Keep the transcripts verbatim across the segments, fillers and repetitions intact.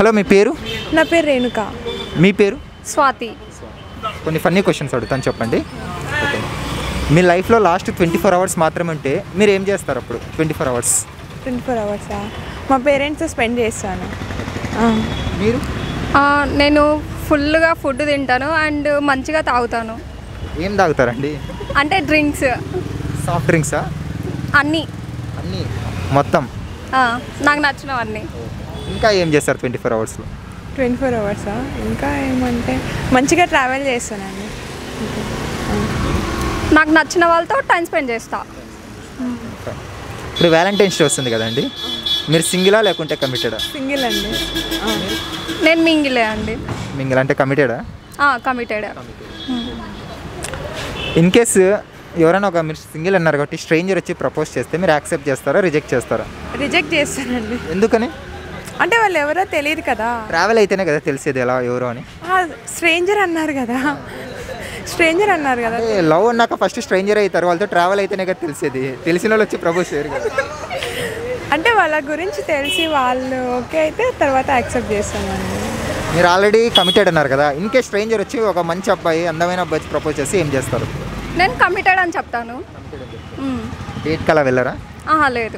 Hello, మీ పేరు? నా పేరు రేణుక. మీ పేరు? స్వాతి. కొన్ని ఫన్నీ క్వశ్చన్స్ అడుగుతాను, చెప్పండి. ఓకే. మీ లైఫ్లో లాస్ట్ ట్వంటీ ఫోర్ అవర్స్ మాత్రమే ఉంటే మీరు ఏం చేస్తారు అప్పుడు? Twenty four hours twenty four అవర్సా? మా పేరెంట్స్ స్పెండ్ చేస్తాను. మీరు? నేను ఫుల్గా ఫుడ్ తింటాను అండ్ మంచిగా తాగుతాను. ఏం తాగుతారండి? అంటే డ్రింక్స్. సాఫ్ట్ డ్రింక్సా? అన్నీ అన్నీ మొత్తం నాకు నచ్చినవన్నీ. ఇంకా ఏం చేస్తారు ట్వంటీ ఫోర్ అవర్స్లో? ట్వంటీ ఫోర్ అవర్సా? ఇంకా ఏమంటే మంచిగా ట్రావెల్ చేస్తానండి. నాకు నచ్చిన వాళ్ళతో టైం స్పెండ్ చేస్తా. ఇప్పుడు వ్యాలంటైన్స్ డే వస్తుంది కదండి, మీరు సింగిలా లేకుంటే కమిటెడా? సింగిల్ అండి. నేను మింగిలే అండి. మింగిల్ అంటే కమిటెడా? కమిటెడ్. ఇన్ కేస్ ఎవరైనా ఒక, మీరు సింగిల్ అన్నారు కాబట్టి స్ట్రేంజర్ వచ్చి ప్రపోజ్ చేస్తే మీరు యాక్సెప్ట్ చేస్తారా, రిజెక్ట్ చేస్తారా? రిజెక్ట్ చేస్తానండి. ఎందుకని? అంటే వాళ్ళు ఎవరో తెలియదు కదా. ట్రావెల్ అయితేనే కదా తెలిసేది ఎలా ఎవరో అని. స్ట్రేంజర్ అన్నారు కదా, స్ట్రేంజర్ అన్నారు కదా. లవ్ అన్నాక ఫస్ట్ స్ట్రేంజర్ అవుతారు, వాళ్ళతో ట్రావెల్ అయితేనే కదా తెలిసేది. తెలిసిన వాళ్ళు వచ్చి ప్రపోజ్ చేయరు కదా. అంటే వాళ్ళ గురించి తెలిసి వాళ్ళు ఓకే అయితే తర్వాత యాక్సెప్ట్ చేస్తామండి. మీరు ఆల్రెడీ కమిటెడ్ అన్నారు కదా, ఇన్ కేస్ స్ట్రేంజర్ వచ్చి ఒక మంచి అబ్బాయి, అందమైన అబ్బాయి ప్రపోజ్ చేసి ఏం చేస్తారు? నేను కమిటెడ్ అని చెప్తాను. డేట్ కలా వెళ్ళరా? లేదు.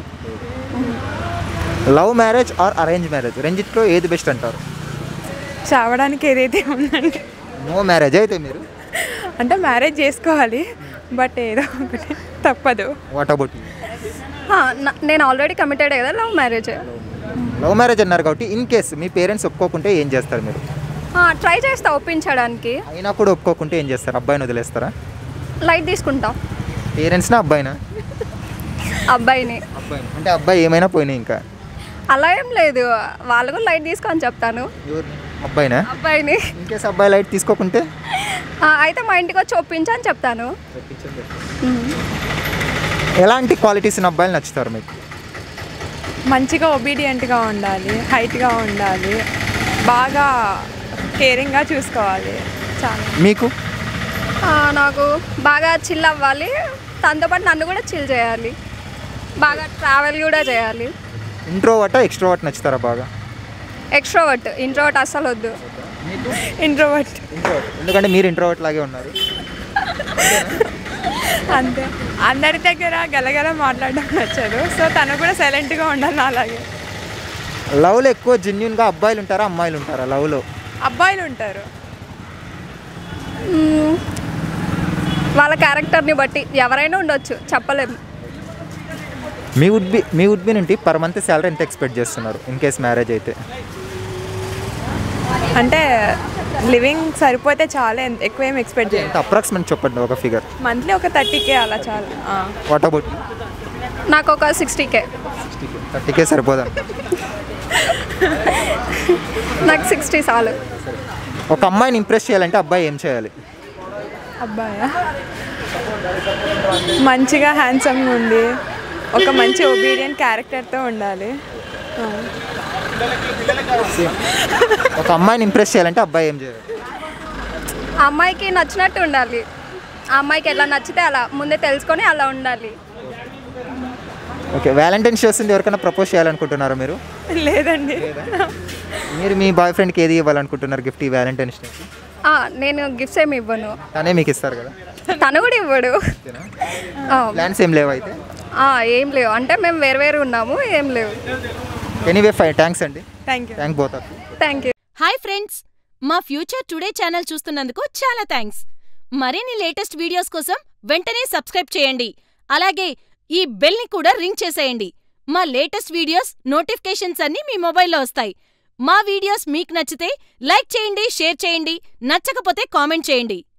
Love marriage or arrange marriage, రెండిట్లో ఏది బెస్ట్ అంటారు? చావడానికి ఏదైతే ఉందండి. నో మ్యారేజ్ అయితే మీరు? అంటే మ్యారేజ్ చేసుకోవాలి, బట్ ఏదో ఒకటి తప్పదు. What about? నేను ఆల్రెడీ కమిటెడ్ కదా, లవ్ మ్యారేజ్. లవ్ మ్యారేజ్ అన్నారు కాబట్టి ఇన్ కేస్ మీ పేరెంట్స్ ఒప్పుకోకుంటే ఏం చేస్తారు మీరు? ట్రై చేస్తా ఒప్పించడానికి. అయినా కూడా ఒప్పుకోకుంటే ఏం చేస్తారు? అబ్బాయిని వదిలేస్తారా? లైట్ తీసుకుంటా. పేరెంట్స్నా అబ్బాయినా? అబ్బాయిని. అబ్బాయిని అంటే అబ్బాయి ఏమైనా పోయినాయి ఇంకా? అలా ఏం లేదు, వాళ్ళు కూడా లైట్ తీసుకొని చెప్తాను. అబ్బాయినా? అబ్బాయిని. ఇన్ కేస్ అబ్బాయి లైట్ తీసుకోకుంటే అయితే మా ఇంటికి వచ్చి ఒప్పించని చెప్తాను. ఎలాంటి క్వాలిటీస్ ఉన్న అబ్బాయిలు నచ్చుతారు మీకు? మంచిగా ఒబీడియంట్గా ఉండాలి, హైట్గా ఉండాలి, బాగా కేరింగ్గా చూసుకోవాలి. చాలా. మీకు? నాకు బాగా చిల్ అవ్వాలి, తనతో పాటు నన్ను కూడా చిల్ చేయాలి, బాగా ట్రావెల్ కూడా చేయాలి. ఇంట్రోవర్టా ఎక్స్ట్రోవర్ట్ నచ్చుతారా బాగా? ఎక్స్ట్రోవర్ట్. ఇంట్రోవర్ట్ అస్సలు వద్దు. ఇంట్రోవర్ట్. ఇంట్రోవర్ట్ ఎందుకంటే మీరు ఇంట్రోవర్ట్ లాగే ఉన్నారు. అంతే, అందరి దగ్గర గలగల మాట్లాడడం నచ్చదు, సో తను కూడా సైలెంట్గా ఉండాలి అలాగే. లవ్లో ఎక్కువ జెన్యూన్గా అబ్బాయిలు ఉంటారా అమ్మాయిలు ఉంటారా? లవ్లో అబ్బాయిలు ఉంటారు. వాళ్ళ క్యారెక్టర్ని బట్టి ఎవరైనా ఉండొచ్చు, చెప్పలేము. మీ వుడ్ బి మీ వుడ్ బి నుండి పర్ మంత్ శాలరీ ఎంత ఎక్స్పెక్ట్ చేస్తున్నారు ఇన్ కేస్ మ్యారేజ్ అయితే? అంటే లివింగ్ సరిపోతే చాలా, ఎక్కువ ఏం ఎక్స్పెక్ట్ చేయాలి. అప్రాక్సిమేట్ చెప్పండి ఒక ఫిగర్. మంత్లీ ఒక థర్టీ కే అలా చాలా. What about? నాకు ఒక సిక్స్టీ కే. థర్టీ కే సరిపోదా? నాకు సిక్స్టీ చాలు. ఒక అమ్మాయిని ఇంప్రెస్ చేయాలంటే అబ్బాయి ఏం చేయాలి? అబ్బాయా? మంచిగా హ్యాండ్సమ్గా ఉండి ఒక మంచి ఒబీడియంట్ క్యారెక్టర్తో ఉండాలి. ఒక అమ్మాయిని ఇంప్రెస్ చేయాలంటే అబ్బాయి ఏం చేయాలి? ఆ అమ్మాయికి నచ్చినట్టు ఉండాలి. ఆ అమ్మాయికి ఎలా నచ్చితే అలా ముందే తెలుసుకొని అలా ఉండాలి. ఓకే. వ్యాలంటైన్స్ డే వస్తుంది, ఎవరికైనా ప్రపోజ్ చేయాలనుకుంటున్నారా మీరు? లేదండి. మీరు మీ బాయ్ ఫ్రెండ్కి ఏది ఇవ్వాలనుకుంటున్నారు గిఫ్ట్ ఈ వ్యాలంటైన్స్ డే? నేను గిఫ్ట్స్ ఏమి ఇవ్వను. తనే మీకు ఇస్తారు కదా? తను కూడా ఇవ్వడు. ప్లాన్స్ ఏం లేవు అయితే? ఏం లేవు, అంటే మేము వేరు వేరు ఉన్నాము, ఏం లేవు. ఎనీవే ఫైన్, థ్యాంక్స్ అండి. Thank you. Thank both of you. Thank you. Hi friends, మా ఫ్యూచర్ టుడే ఛానల్ చూస్తున్నందుకు చాలా థ్యాంక్స్. మరిన్ని లేటెస్ట్ వీడియోస్ కోసం వెంటనే సబ్స్క్రైబ్ చేయండి. అలాగే ఈ బెల్ ని కూడా రింగ్ చేసేయండి. మా లేటెస్ట్ వీడియోస్ నోటిఫికేషన్స్ అన్నీ మీ మొబైల్లో వస్తాయి. మా వీడియోస్ మీకు నచ్చితే లైక్ చేయండి, షేర్ చేయండి, నచ్చకపోతే కామెంట్ చేయండి.